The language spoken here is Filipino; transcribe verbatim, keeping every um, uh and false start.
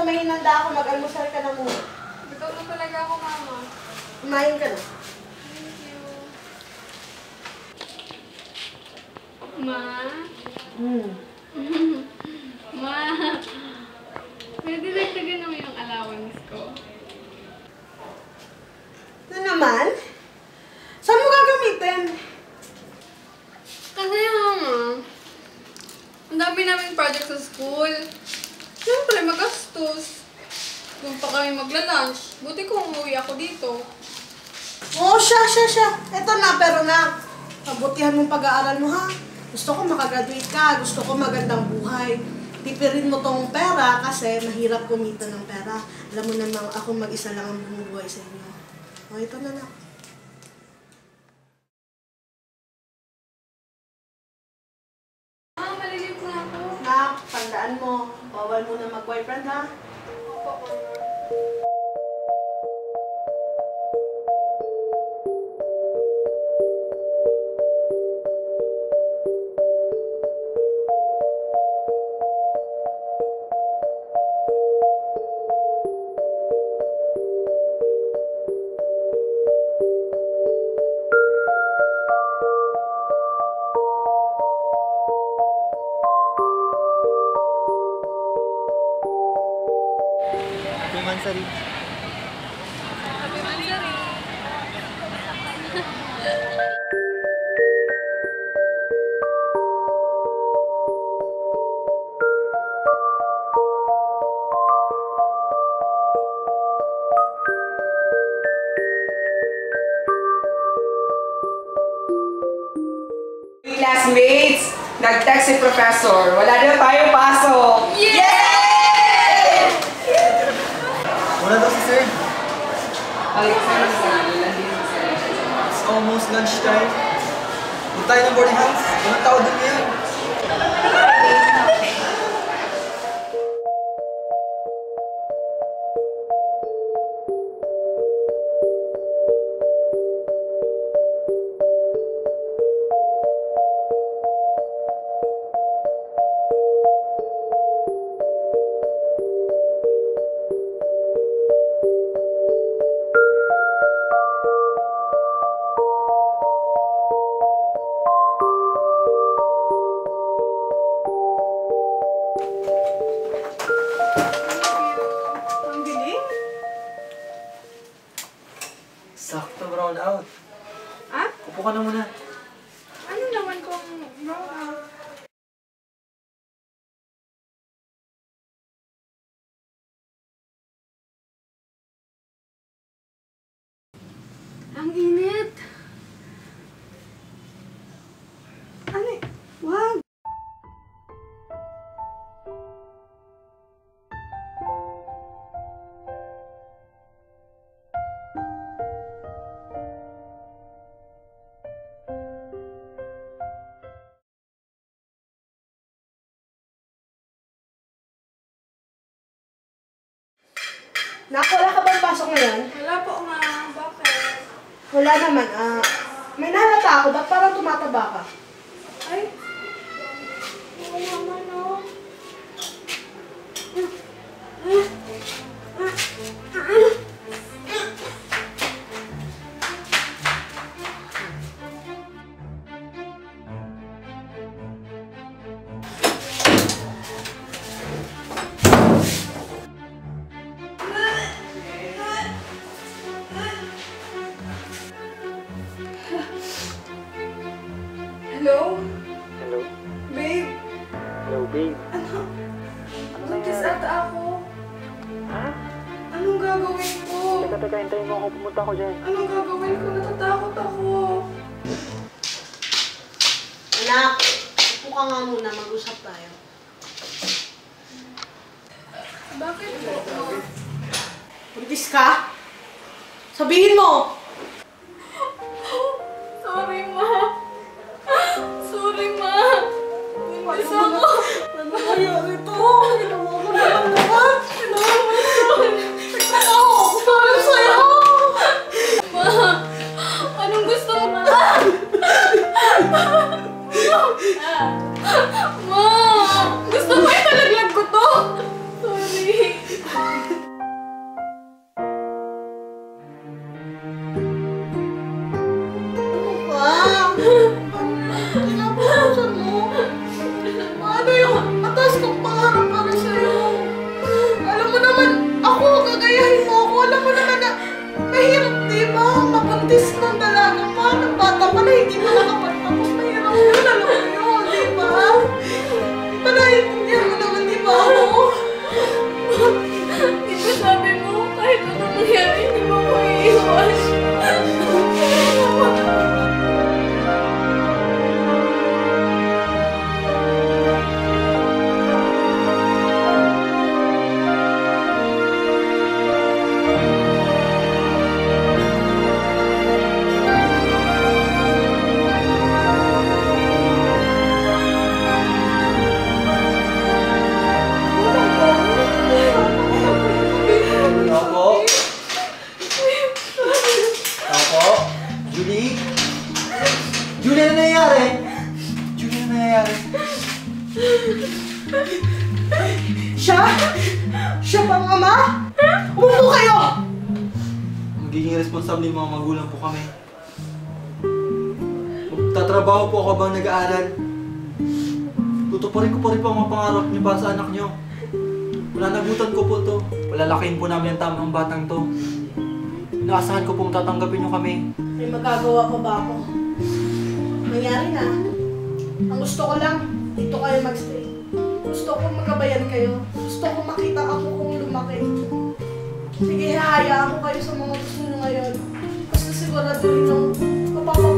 may hinanda ako. Mag-almusal ka na muna. Bitaw na talaga ako, Mama. Kumain ka na. Thank you. Ma? Hmm. Ma? Pwede dagdagan naman yung allowance ko. Ano naman? Saan mo gagamitin? Kasi Mama, ang dami naming project sa school. Siyempre, magastos. Doon pa kami magla-lunch. Buti kung umuwi ako dito. Oo, siya, siya, siya. Eto na, pero na. Pabutihan mong pag-aaral mo, ha? Gusto ko makagraduate ka. Gusto ko magandang buhay. Tipirin mo tong pera kasi mahirap kumita ng pera. Alam mo namang ako mag-isa lang ang bumubuhay sa inyo. O, ito na na. Ah, malilip na ako. Nak, tandaan mo. Bawal mo na mag-boyfriend, ha? Opo, Mama. Happy Mansari. Happy Mansari. Classmates, nag-text si Professor. Wala na tayong pasok. Yay! Wala daw si Sir. Alexander, It's almost lunchtime. Punta tayo ng boarding house. Walang tao doon ngayon. Ang galing. Sakto brown out. Ah? Upo ka na muna. Ano naman kung brown out? Ang init! Ano eh? Wag. Nak, wala ka bang pasok ngayon? Wala po, Ma. Bakit? Wala naman. Ah, may nahalata ako. Ba't parang tumataba ka? Ay! Oo naman, no? Hello? Hello? Babe? Hello, babe. Ano? Ano Buntis ata ako. Ha? Anong gagawin ko? Teka, teka, hintayin mo ako. Pumunta ako dyan. Anong gagawin ko? Natatakot ako. Anak, upo ka nga muna. Mag-usap tayo. Bakit po, Ma? Buntis ka? Sabihin mo! Sorry, Ma. Sorry, Ma. Buntis ako. Ano kaya ito? Ginawa ko naman naman. Tignan ako! Sorry sa'yo! Ma, anong gusto mo, Ma? Ma, gusto mo italaglag ko to? Sorry. bata pa na hindi mo nakapagtapos. Mahirap yun, alam mo yun, di ba? Di ba naiintindihan mo naman, di ba ako? Di ba sabi mo, kahit anong mangyari, hindi mo ko iiwan. Opo. Opo. Julie? Julie, ano nangyayari? Julie, ano nangyayari? Siya? Siya bang ama? Umupo kayo! Magiging responsable yung mga magulang po kami. Magtatrabaho po ako habang nag-aaral. Tutuparin ko pa rin po ang mga pangarap niyo para sa anak niyo. Pananagutan ko po to. Palalakihin po namin ang tamang batang to. Inaasahan ko pong tatanggapin niyo kami. May magagawa pa ba ako? Nangyari na. Ang gusto ko lang, dito kayo magstay. Gusto ko magabayan kayo. Gusto ko makita ako kung lumaki. Sige, hahayaan ko kayo sa mga gusto nyo ngayon. Kasi siguraduhin nung mapapag